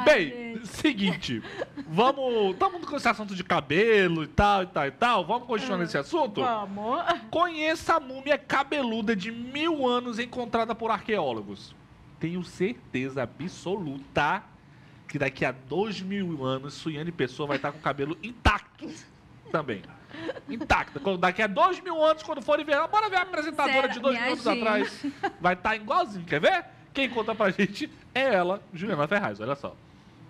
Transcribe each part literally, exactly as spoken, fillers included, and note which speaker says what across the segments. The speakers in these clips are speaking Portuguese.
Speaker 1: Bem,
Speaker 2: gente.
Speaker 1: seguinte, vamos... Estamos com esse assunto de cabelo e tal, e tal, e tal. Vamos continuar nesse assunto?
Speaker 2: Vamos.
Speaker 1: Conheça a múmia cabeluda de mil anos encontrada por arqueólogos. Tenho certeza absoluta que daqui a dois mil anos, Suiane Pessoa vai estar com o cabelo intacto também. Intacta. Quando- Daqui a dois mil anos, quando forem ver, bora ver a apresentadora
Speaker 2: Será?
Speaker 1: de dois
Speaker 2: Me
Speaker 1: mil anos
Speaker 2: ajuda.
Speaker 1: atrás. Vai estar igualzinho, quer ver? Quem conta pra gente é ela, Juliana Ferraz, olha só.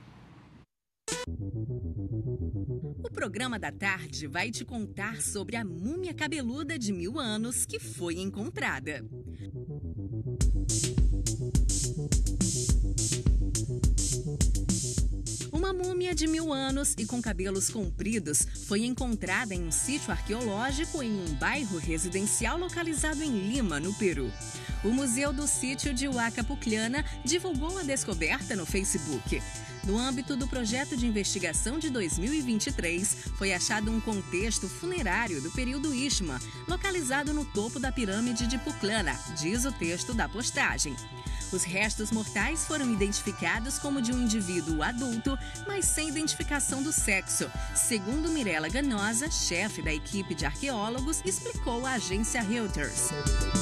Speaker 3: O programa da tarde vai te contar sobre a múmia cabeluda de mil anos que foi encontrada. Uma múmia de mil anos e com cabelos compridos foi encontrada em um sítio arqueológico em um bairro residencial localizado em Lima, no Peru. O Museu do Sítio de Huaca Pucllana divulgou a descoberta no Facebook. No âmbito do projeto de investigação de dois mil e vinte e três, foi achado um contexto funerário do período Ishma, localizado no topo da pirâmide de Pucllana, diz o texto da postagem. Os restos mortais foram identificados como de um indivíduo adulto, mas sem identificação do sexo. Segundo Mirella Ganosa, chefe da equipe de arqueólogos, explicou à agência Reuters.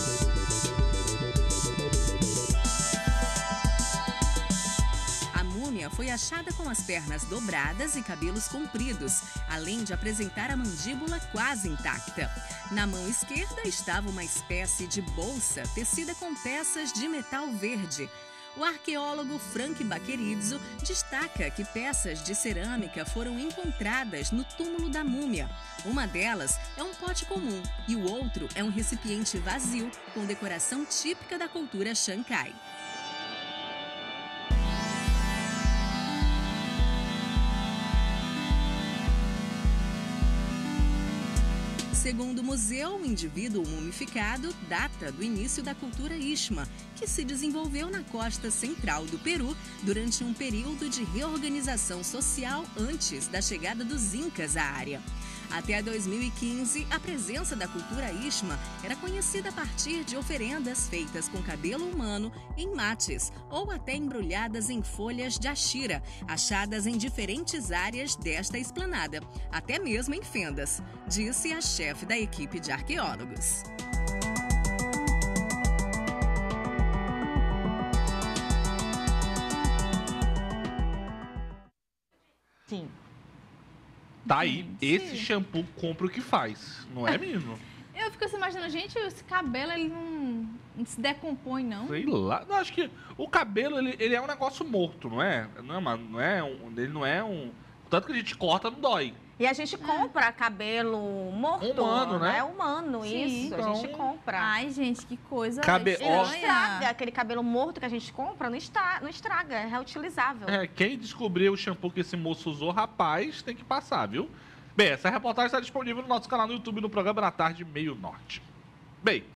Speaker 3: A múmia foi achada com as pernas dobradas e cabelos compridos, além de apresentar a mandíbula quase intacta. Na mão esquerda estava uma espécie de bolsa tecida com peças de metal verde. O arqueólogo Frank Baquerizzo destaca que peças de cerâmica foram encontradas no túmulo da múmia. Uma delas é um pote comum e o outro é um recipiente vazio com decoração típica da cultura Chancai. Segundo o museu, o indivíduo mumificado data do início da cultura Ishma, que se desenvolveu na costa central do Peru durante um período de reorganização social antes da chegada dos Incas à área. Até dois mil e quinze, a presença da cultura Ishma era conhecida a partir de oferendas feitas com cabelo humano em mates ou até embrulhadas em folhas de axira, achadas em diferentes áreas desta esplanada, até mesmo em fendas, disse a chefe da equipe de arqueólogos.
Speaker 2: Sim.
Speaker 1: Tá aí,
Speaker 2: Gente.
Speaker 1: esse shampoo compra o que faz, não é, menino?
Speaker 2: Eu fico assim imaginando, gente, esse cabelo, ele não, não se decompõe, não?
Speaker 1: Sei lá. Não, acho que o cabelo, ele, ele é um negócio morto, não é? Não é, uma- não é um, ele não é um... Tanto que a gente corta, não dói.
Speaker 4: E a gente compra cabelo morto.
Speaker 1: Humano, né?
Speaker 4: É humano,
Speaker 2: Sim.
Speaker 4: isso. A gente
Speaker 1: Então-
Speaker 4: compra.
Speaker 2: Ai, gente, que coisa
Speaker 1: Cabe-
Speaker 4: E não
Speaker 1: ó.
Speaker 4: estraga.
Speaker 2: estranha.
Speaker 4: Aquele cabelo morto que a gente compra, não, está, não estraga, é reutilizável.
Speaker 1: É, quem descobriu o shampoo que esse moço usou, rapaz, tem que passar, viu? Bem, essa reportagem está disponível no nosso canal no YouTube, no programa da tarde, Meio Norte. Bem...